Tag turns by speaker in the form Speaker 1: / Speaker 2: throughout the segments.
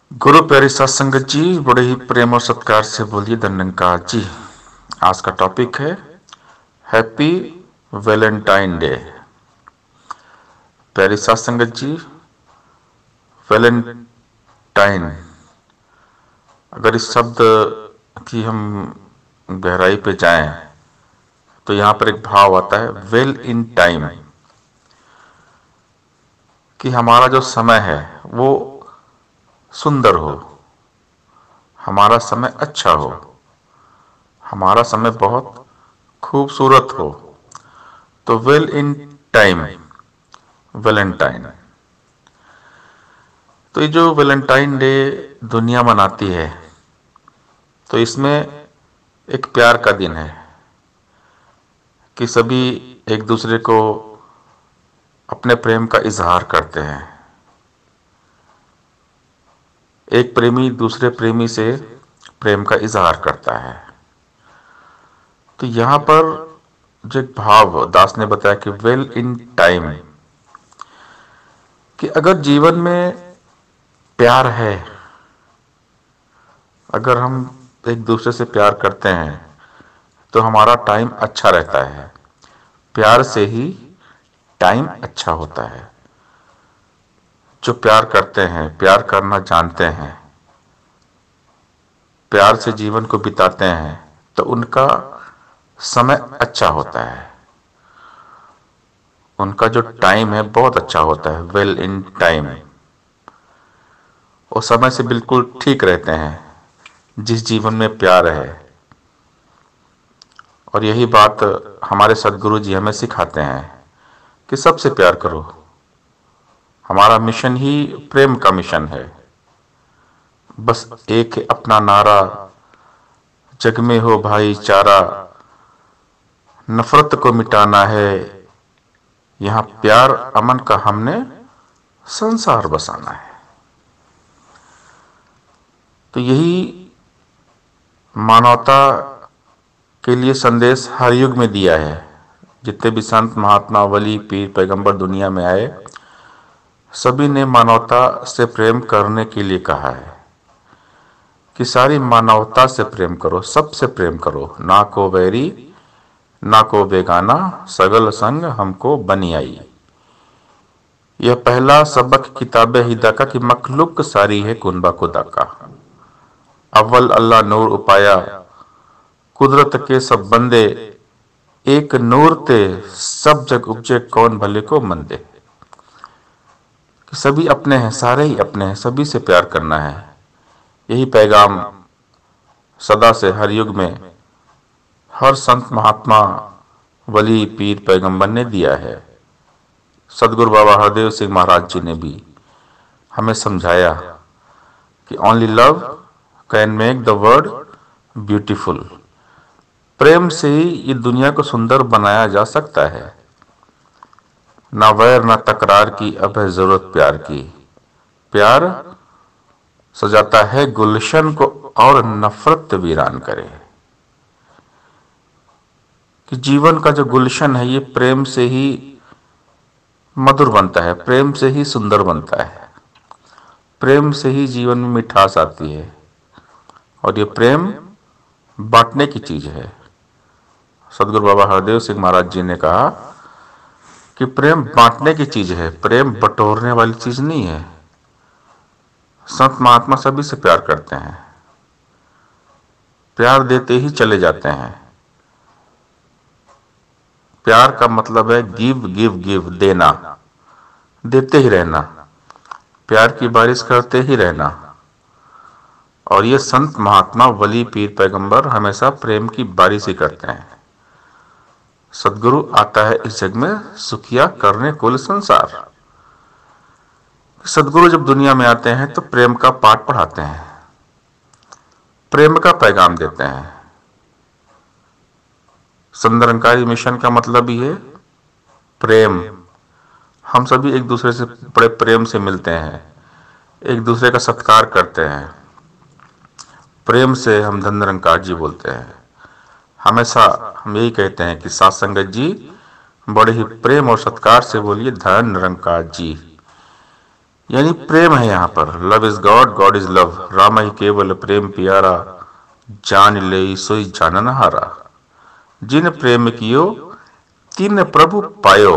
Speaker 1: गुरु प्यारी सत्संगत जी, बड़े ही प्रेम और सत्कार से बोलिए धन्यकार जी। आज का टॉपिक है हैप्पी वैलेंटाइन डे। प्यारी सत्संगत जी, वैलेंटाइन, अगर इस शब्द की हम गहराई पे जाएं तो यहाँ पर एक भाव आता है वेल इन टाइम, कि हमारा जो समय है वो सुंदर हो, हमारा समय अच्छा हो, हमारा समय बहुत खूबसूरत हो। तो वेल इन टाइम, वैलेंटाइन। तो ये जो वैलेंटाइन डे दुनिया मनाती है, तो इसमें एक प्यार का दिन है कि सभी एक दूसरे को अपने प्रेम का इजहार करते हैं। एक प्रेमी दूसरे प्रेमी से प्रेम का इजहार करता है। तो यहाँ पर जो एक भाव दास ने बताया कि वेल इन टाइम, कि अगर जीवन में प्यार है, अगर हम एक दूसरे से प्यार करते हैं तो हमारा टाइम अच्छा रहता है। प्यार से ही टाइम अच्छा होता है। जो प्यार करते हैं, प्यार करना जानते हैं, प्यार से जीवन को बिताते हैं, तो उनका समय अच्छा होता है, उनका जो टाइम है बहुत अच्छा होता है, वेल इन टाइम। वो समय से बिल्कुल ठीक रहते हैं जिस जीवन में प्यार है। और यही बात हमारे सदगुरु जी हमें सिखाते हैं कि सबसे प्यार करो। हमारा मिशन ही प्रेम का मिशन है। बस एक अपना नारा, जग में हो भाईचारा, नफरत को मिटाना है, यहाँ प्यार अमन का हमने संसार बसाना है। तो यही मानवता के लिए संदेश हर युग में दिया है। जितने भी संत महात्मा वली पीर पैगंबर दुनिया में आए, सभी ने मानवता से प्रेम करने के लिए कहा है कि सारी मानवता से प्रेम करो, सबसे प्रेम करो, ना को बैरी ना को बेगाना, सगल संग हमको बनी आई। यह पहला सबक किताबे हिदा का कि मखलूक सारी है कुनबा खुदा का। अव्वल अल्लाह नूर उपाया, कुदरत के सब बंदे, एक नूर ते सब जग उपजे कौन भले को मंदे। कि सभी अपने हैं, सारे ही अपने हैं, सभी से प्यार करना है। यही पैगाम सदा से हर युग में हर संत महात्मा वली पीर पैगंबर ने दिया है। सदगुरु बाबा हरदेव सिंह महाराज जी ने भी हमें समझाया कि only love can make the world beautiful. प्रेम से ही ये दुनिया को सुंदर बनाया जा सकता है। ना वैर ना तकरार की अब है जरूरत प्यार की। प्यार सजाता है गुलशन को और नफरत वीरान करे। कि जीवन का जो गुलशन है ये प्रेम से ही मधुर बनता है, प्रेम से ही सुंदर बनता है, प्रेम से ही जीवन में मिठास आती है। और ये प्रेम बांटने की चीज है। सदगुरु बाबा हरदेव सिंह महाराज जी ने कहा कि प्रेम बांटने की चीज है, प्रेम बटोरने वाली चीज नहीं है। संत महात्मा सभी से प्यार करते हैं, प्यार देते ही चले जाते हैं। प्यार का मतलब है गिव गिव गिव, देना, देते ही रहना, प्यार की बारिश करते ही रहना। और ये संत महात्मा वली पीर पैगंबर हमेशा प्रेम की बारिश ही करते हैं। सदगुरु आता है इस जग में सुखिया करने कुल संसार। सदगुरु जब दुनिया में आते हैं तो प्रेम का पाठ पढ़ाते हैं, प्रेम का पैगाम देते हैं। संतरंकारी मिशन का मतलब ही है प्रेम। हम सभी एक दूसरे से बड़े प्रेम से मिलते हैं, एक दूसरे का सत्कार करते हैं। प्रेम से हम धन निरंकार जी बोलते हैं। हमेशा हम यही कहते हैं कि साथ संगत जी बड़े ही प्रेम और सत्कार से बोलिए धन निरंकार जी। यानी प्रेम है यहाँ पर। Love is God, God is love. Ram ही केवल प्रेम प्यारा, जान ले सोई जानन हारा। जिन प्रेम कियो तिन प्रभु पायो।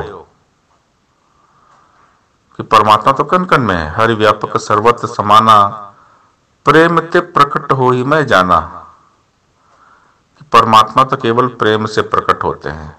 Speaker 1: कि परमात्मा तो कण कण में है, हरि व्यापक सर्वत्र समाना, प्रेम ते प्रकट हो ही मैं जाना। कि परमात्मा तो केवल प्रेम से प्रकट होते हैं।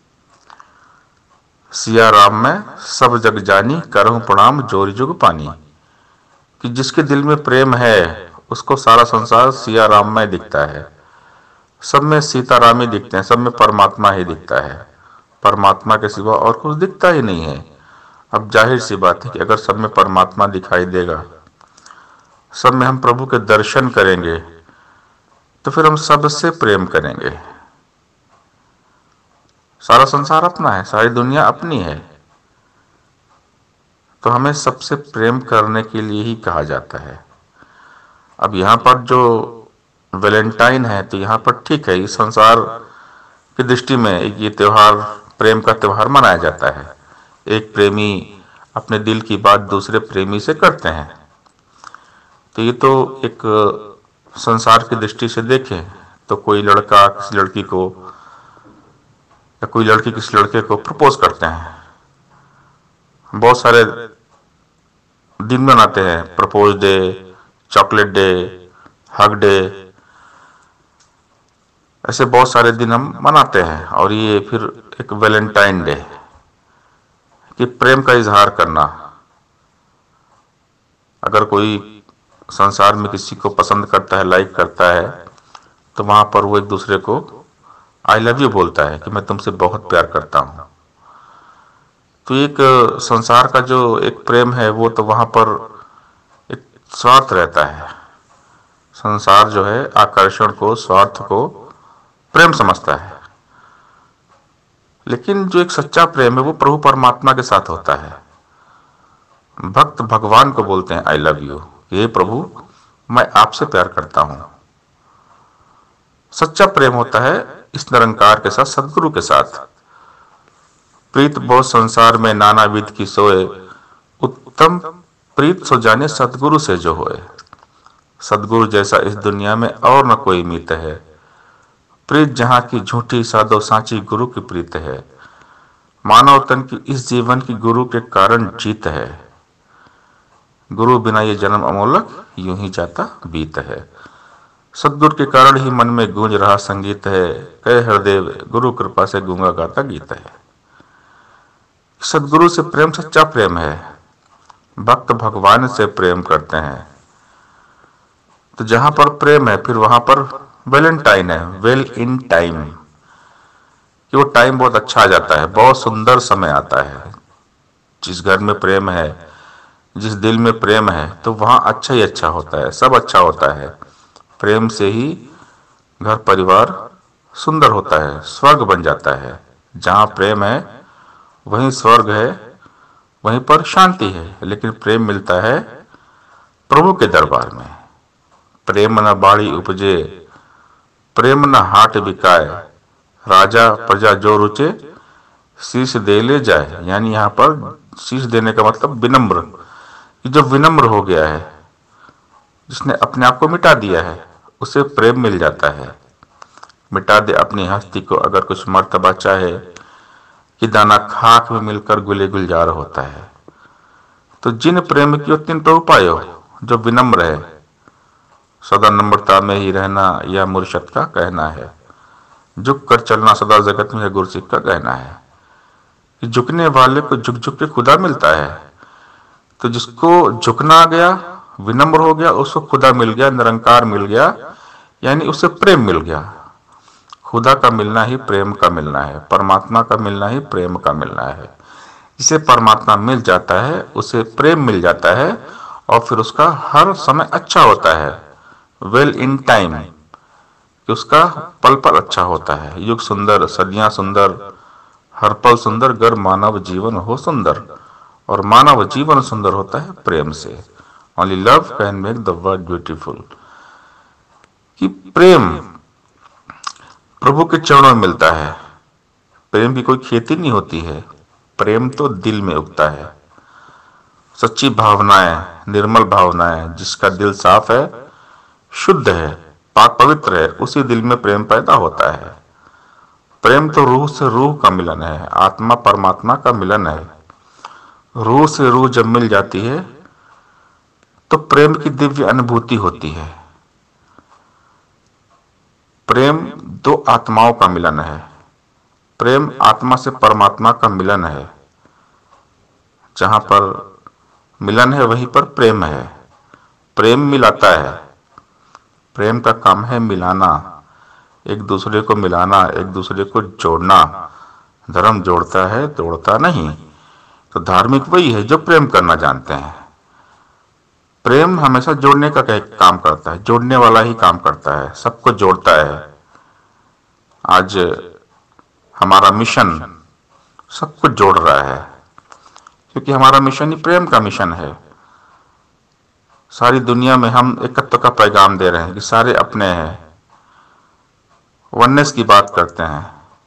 Speaker 1: सिया राम में सब जग जानी, करहूं प्रणाम जोरी जुग पानी। कि जिसके दिल में प्रेम है उसको सारा संसार सिया राम में दिखता है। सब में सीताराम ही दिखते हैं, सब में परमात्मा ही दिखता है। परमात्मा के सिवा और कुछ दिखता ही नहीं है। अब जाहिर सी बात है कि अगर सब में परमात्मा दिखाई देगा, सब में हम प्रभु के दर्शन करेंगे, तो फिर हम सबसे प्रेम करेंगे। सारा संसार अपना है, सारी दुनिया अपनी है, तो हमें सबसे प्रेम करने के लिए ही कहा जाता है। अब यहाँ पर जो वैलेंटाइन है, तो यहाँ पर ठीक है, इस संसार की दृष्टि में ये त्योहार प्रेम का त्योहार मनाया जाता है। एक प्रेमी अपने दिल की बात दूसरे प्रेमी से करते हैं। तो ये तो एक संसार की दृष्टि से देखें तो कोई लड़का किसी लड़की को या कोई लड़की किसी लड़के को प्रपोज करते हैं, बहुत सारे दिन मनाते हैं, propose day, chocolate day, hug day, ऐसे बहुत सारे दिन हम मनाते हैं। और ये फिर एक वैलेंटाइन डे कि प्रेम का इजहार करना। अगर कोई संसार में किसी को पसंद करता है, लाइक करता है, तो वहां पर वो एक दूसरे को आई लव यू बोलता है कि मैं तुमसे बहुत प्यार करता हूं। तो एक संसार का जो एक प्रेम है वो तो वहां पर एक स्वार्थ रहता है। संसार जो है आकर्षण को, स्वार्थ को प्रेम समझता है। लेकिन जो एक सच्चा प्रेम है वो प्रभु परमात्मा के साथ होता है। भक्त भगवान को बोलते हैं आई लव यू, हे प्रभु मैं आपसे प्यार करता हूं। सच्चा प्रेम होता है इस निरंकार के साथ, सदगुरु के साथ। प्रीत बहुत संसार में नाना विध की सोए, उत्तम प्रीत सो जाने सदगुरु से जो होए। सदगुरु जैसा इस दुनिया में और न कोई मीत है, प्रीत जहां की झूठी साधो सांची गुरु की प्रीत है। मानव तन की इस जीवन की गुरु के कारण जीत है, गुरु बिना ये जन्म अमोलक यूं ही जाता बीत है। सदगुरु के कारण ही मन में गूंज रहा संगीत है, कहे हृदय गुरु कृपा से गूंगा गाता गीत है। सदगुरु से प्रेम सच्चा प्रेम है। भक्त भगवान से प्रेम करते हैं, तो जहां पर प्रेम है फिर वहां पर वैलेंटाइन है, वेल इन टाइम, कि वो टाइम बहुत अच्छा आ जाता है, बहुत सुंदर समय आता है। जिस घर में प्रेम है, जिस दिल में प्रेम है, तो वहां अच्छा ही अच्छा होता है, सब अच्छा होता है। प्रेम से ही घर परिवार सुंदर होता है, स्वर्ग बन जाता है। जहां प्रेम है वहीं स्वर्ग है, वहीं पर शांति है। लेकिन प्रेम मिलता है प्रभु के दरबार में। प्रेम न बाड़ी उपजे, प्रेम न हाट बिकाए, राजा प्रजा जो रुचे, शीश दे ले जाए। यानी यहाँ पर शीश देने का मतलब विनम्र, कि जो विनम्र हो गया है, जिसने अपने आप को मिटा दिया है, उसे प्रेम मिल जाता है। मिटा दे अपनी हस्ती को अगर कुछ मर्तबा चाहे, कि दाना खाक में मिलकर गुले गुलजार होता है। तो जिन प्रेम की तिन प्रभु पायो, जो विनम्र है, सदा नम्रता में ही रहना यह मुर्शद का कहना है। झुक कर चलना सदा जगत में है गुरसिख का कहना है। कि झुकने वाले को झुक झुक के खुदा मिलता है। तो जिसको झुकना आ गया, विनम्र हो गया, उसको खुदा मिल गया, निरंकार मिल गया, यानी उससे प्रेम मिल गया। खुदा का मिलना ही प्रेम का मिलना है, परमात्मा का मिलना ही प्रेम का मिलना है। जिसे परमात्मा मिल जाता है उसे प्रेम मिल जाता है, और फिर उसका हर समय अच्छा होता है, वेल इन टाइम, कि उसका पल पल अच्छा होता है। युग सुंदर, सदियां सुंदर, हर पल सुंदर, गर मानव जीवन हो सुंदर। और मानव जीवन सुंदर होता है प्रेम से। Only love can make the world beautiful. कि प्रेम प्रभु के चरणों में मिलता है। प्रेम की कोई खेती नहीं होती है, प्रेम तो दिल में उगता है। सच्ची भावनाएं, निर्मल भावनाएं, जिसका दिल साफ है, शुद्ध है, पाक पवित्र है, उसी दिल में प्रेम पैदा होता है। प्रेम तो रूह से रूह का मिलन है, आत्मा परमात्मा का मिलन है। रूह से रूह जब मिल जाती है तो प्रेम की दिव्य अनुभूति होती है। प्रेम दो आत्माओं का मिलन है। प्रेम आत्मा से परमात्मा का मिलन है। जहां पर मिलन है वहीं पर प्रेम है। प्रेम मिलाता है। प्रेम का काम है मिलाना, एक दूसरे को मिलाना, एक दूसरे को जोड़ना। धर्म जोड़ता है, तोड़ता नहीं। तो धार्मिक वही है जो प्रेम करना जानते हैं। प्रेम हमेशा जोड़ने का काम करता है, जोड़ने वाला ही काम करता है, सबको जोड़ता है। आज हमारा मिशन सबको जोड़ रहा है, क्योंकि हमारा मिशन ही प्रेम का मिशन है। सारी दुनिया में हम एकत्व का पैगाम दे रहे हैं कि सारे अपने हैं, वननेस की बात करते हैं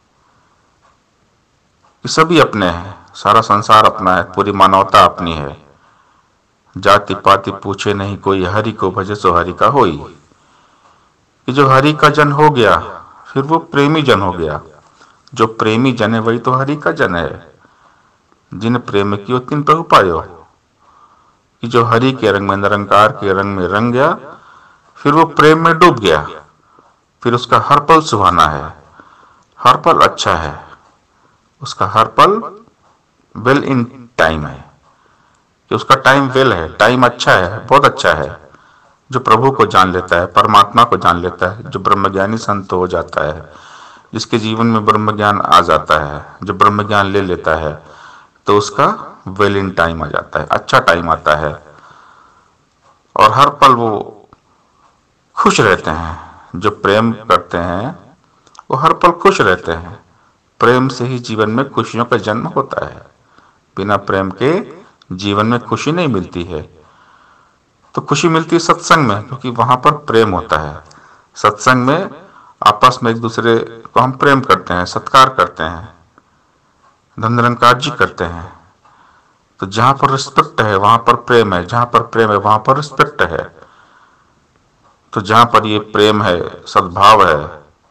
Speaker 1: कि सभी अपने हैं, सारा संसार अपना है, पूरी मानवता अपनी है। जाति पाति पूछे नहीं कोई, हरि को भजे सो हरि का होई। कि जो हरि का जन हो गया फिर वो प्रेमी जन हो गया। जो प्रेमी जन है वही तो हरि का जन है। जिन प्रेम कियो तिन प्रभु पायो। कि जो हरि के रंग में, निरंकार के रंग में रंग गया, फिर वो प्रेम में डूब गया, फिर उसका हर पल सुहाना है, हर पल अच्छा है, उसका हर पल वेल इन टाइम है। कि उसका टाइम वेल है, टाइम अच्छा है, बहुत अच्छा है। जो प्रभु को जान लेता है, परमात्मा को जान लेता है, जो ब्रह्मज्ञानी संत हो जाता है, जिसके जीवन में ब्रह्म ज्ञान आ जाता है, जो ब्रह्म ज्ञान ले लेता है, तो उसका वेल इन टाइम आ जाता है, अच्छा टाइम आता है। और हर पल वो खुश रहते हैं। जो प्रेम करते हैं वो हर पल खुश रहते हैं। प्रेम से ही जीवन में खुशियों का जन्म होता है। बिना प्रेम के जीवन में खुशी नहीं मिलती है। तो खुशी मिलती है सत्संग में, क्योंकि वहां पर प्रेम होता है। सत्संग में आपस में एक दूसरे को हम प्रेम करते हैं, सत्कार करते हैं, धन निरंकार जी करते हैं। तो जहां पर रिस्पेक्ट है वहां पर प्रेम है, जहां पर प्रेम है वहां पर रिस्पेक्ट है। तो जहां पर ये प्रेम है, सद्भाव है,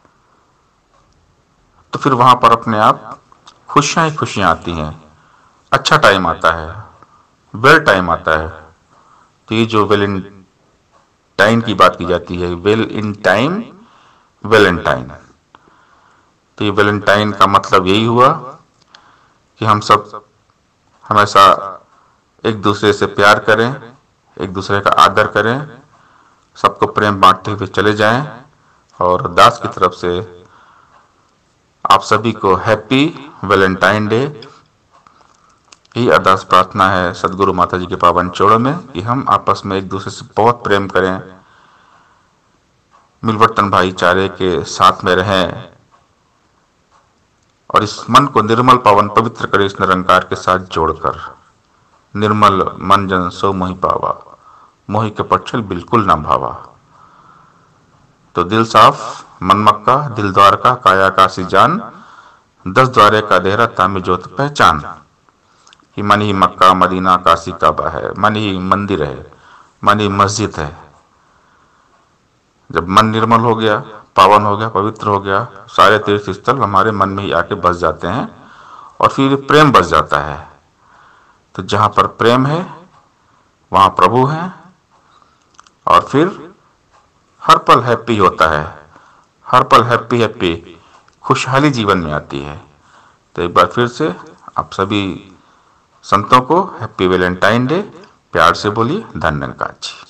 Speaker 1: तो फिर वहां पर अपने आप खुशियां ही खुशियां आती हैं। अच्छा टाइम आता है, वेल टाइम आता है। तो ये जो वेल इन टाइम की बात की जाती है, वेल इन टाइम, वैलेंटाइन। तो ये वैलेंटाइन का मतलब यही हुआ कि हम सब हमेशा एक दूसरे से प्यार करें, एक दूसरे का आदर करें, सबको प्रेम बांटते हुए चले जाएं। और दास की तरफ से आप सभी को हैप्पी वैलेंटाइन डे। यही अरदास प्रार्थना है सदगुरु माता जी के पावन चरणों में कि हम आपस में एक दूसरे से बहुत प्रेम करें, मिलवर्तन भाईचारे के साथ में रहें और इस मन को निर्मल पावन पवित्र करें इस निरंकार के साथ जोड़कर। निर्मल मन जन सो मोहि पावा, मोहि के पक्षल बिल्कुल ना भावा। तो दिल साफ, मन मक्का, दिल द्वार का, काया काशी जान, 10 द्वारे का देहरा तामि जोत पहचान। कि मन ही मक्का मदीना काशी काबा है, मन ही मंदिर है, मन ही मस्जिद है। जब मन निर्मल हो गया, पावन हो गया, पवित्र हो गया, सारे तीर्थ स्थल हमारे मन में ही आके बस जाते हैं और फिर प्रेम बस जाता है। तो जहां पर प्रेम है वहां प्रभु है और फिर हर पल हैप्पी होता है, हर पल हैप्पी हैप्पी खुशहाली जीवन में आती है। तो एक बार फिर से आप सभी संतों को हैप्पी वैलेंटाइन डे प्यार से बोलिए। धन्यवाद जी।